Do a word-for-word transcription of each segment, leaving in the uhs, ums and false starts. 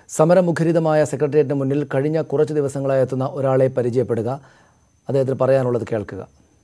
സമരമുഖരിതമായ സെക്രട്ടേറിയറ്റിന് മുന്നിൽ കഴിഞ്ഞ കുറച്ച് ദിവസങ്ങളായി എത്തുന്ന ഒരാളെ പരിചയപ്പെടുക. അദ്ദേഹത്തിന് പറയാനുള്ളത് കേൾക്കുക.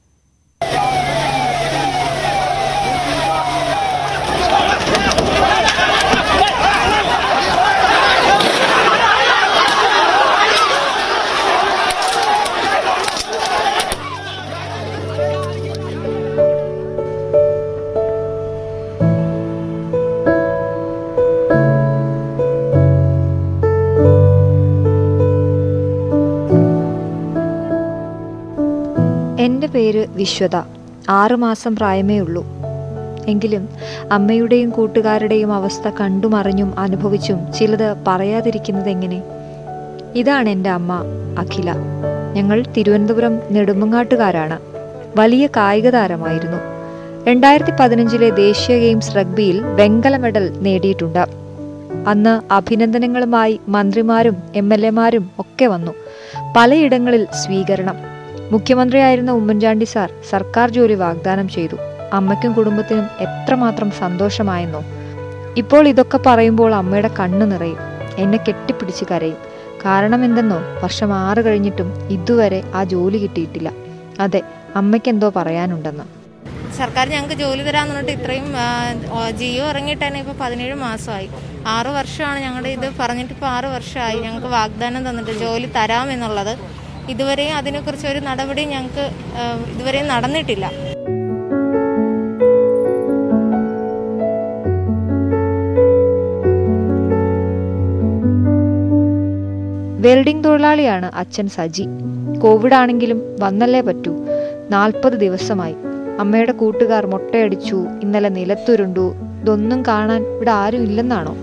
എൻ്റെ പേര് വിശ്വത. ആറുമാസം പ്രായമേ ഉള്ളൂ. എങ്കിലും അമ്മയുടെയും കൂട്ടുകാരുടെയും അവസ്ഥ കണ്ടുമറിഞ്ഞും അനുഭവിച്ചും ചിലത് പറയാതിരിക്കുന്നത് എങ്ങനെ? ഇതാണ് എൻ്റെ അമ്മ അഖില. ഞങ്ങൾ തിരുവനന്തപുരം നെടുമങ്ങാട്ടുകാരാണ്. വലിയ കായിക താരമായിരുന്നു. രണ്ടായിരത്തി പതിനഞ്ചിലെ ദേശീയ ഗെയിംസ് റഗ്ബിയിൽ വെങ്കല മെഡൽ നേടിയിട്ടുണ്ട്. അന്ന് അഭിനന്ദനങ്ങളുമായി മന്ത്രിമാരും എം എൽ എമാരും ഒക്കെ വന്നു. പലയിടങ്ങളിൽ സ്വീകരണം. മുഖ്യമന്ത്രിയായിരുന്ന ഉമ്മൻചാണ്ടി സാർ സർക്കാർ ജോലി വാഗ്ദാനം ചെയ്തു. അമ്മയ്ക്കും കുടുംബത്തിനും എത്രമാത്രം സന്തോഷമായെന്നോ. ഇപ്പോൾ ഇതൊക്കെ പറയുമ്പോൾ അമ്മയുടെ കണ്ണു നിറയും. എന്നെ കെട്ടിപ്പിടിച്ച് കരയും. കാരണം എന്തെന്നോ, വർഷം ആറ് കഴിഞ്ഞിട്ടും ഇതുവരെ ആ ജോലി കിട്ടിയിട്ടില്ല. അതെ, അമ്മയ്ക്കെന്തോ പറയാനുണ്ടെന്ന്. സർക്കാർ ഞങ്ങൾക്ക് ജോലി തരാമെന്ന് പറഞ്ഞിട്ട് ഇത്രയും ജിയോ ഇറങ്ങിയിട്ട് തന്നെ ഇപ്പോൾ പതിനേഴ് മാസമായി. ആറ് വർഷമാണ് ഞങ്ങളുടെ ഇത് പറഞ്ഞിട്ട്. ഇപ്പോൾ ആറ് വർഷമായി ഞങ്ങൾക്ക് വാഗ്ദാനം തന്നിട്ട് ജോലി തരാമെന്നുള്ളത്. ഇതുവരെയും അതിനെക്കുറിച്ച് ഒരു നടപടി ഞങ്ങൾക്ക് ഇതുവരെയും നടന്നിട്ടില്ല. വെൽഡിംഗ് തൊഴിലാളിയാണ് അച്ഛൻ സജി. കോവിഡ് ആണെങ്കിലും വന്നല്ലേ പറ്റൂ. നാൽപ്പത് ദിവസമായി. അമ്മയുടെ കൂട്ടുകാർ മൊട്ടയടിച്ചു, ഇന്നലെ നിലത്തുരുണ്ടു. ഇതൊന്നും കാണാൻ ഇവിടെ ആരും ഇല്ലെന്നാണോ?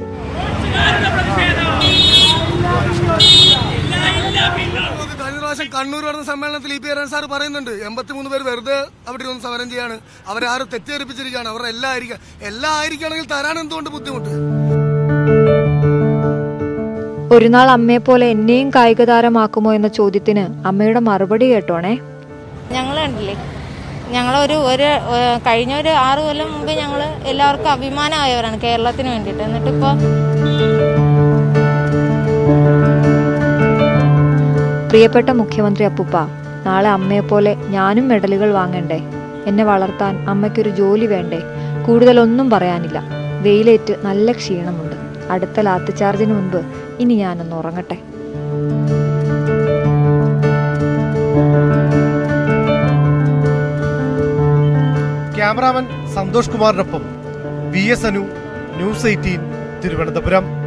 കണ്ണൂർ നടന്ന സമ്മേളനത്തിൽ ഇ പി നാരായണൻ സാർ പറയുന്നുണ്ട്, എൺപത്തിമൂന്ന് പേര് വെറുതെ അവിടെ ഒന്ന് സമരം ചെയ്യാണ്, അവരാരും തെറ്റിദ്ധരിപ്പിച്ചിരിക്കുകയാണ്, അവരുടെ എല്ലാം ആയിരിക്കാം എല്ലാം ആയിരിക്കുകയാണെങ്കിൽ തരാൻ എന്തുകൊണ്ട് ബുദ്ധിമുട്ട്? ഒരു നാൾ അമ്മയെ പോലെ എന്നെയും കായിക താരമാക്കുമോ എന്ന ചോദ്യത്തിന് അമ്മയുടെ മറുപടി കേട്ടോണേ. ഞങ്ങൾ കണ്ടില്ലേ, ഞങ്ങളൊരു ഒരു കഴിഞ്ഞ ഒരു ആറു കൊല്ലം മുമ്പ് ഞങ്ങൾ എല്ലാവർക്കും അഭിമാനമായവരാണ് കേരളത്തിന് വേണ്ടിയിട്ട്. എന്നിട്ടിപ്പോൾ പ്രിയപ്പെട്ട മുഖ്യമന്ത്രി അപ്പൂപ്പ, നാളെ അമ്മയെപ്പോലെ ഞാനും മെഡലുകൾ വാങ്ങണ്ടേ? എന്നെ വളർത്താൻ അമ്മയ്ക്കൊരു ജോലി വേണ്ടേ? കൂടുതലൊന്നും പറയാനില്ല. വെയിലേറ്റ് നല്ല ക്ഷീണമുണ്ട്. അടുത്ത ലാത്തി ചാർജിന് മുൻപ് ഇനി ഞാനൊന്ന് ഉറങ്ങട്ടെ. ക്യാമറാമാൻ സന്തോഷ് കുമാറിനൊപ്പം V S Anu, news eighteen, Thiruvananthapuram.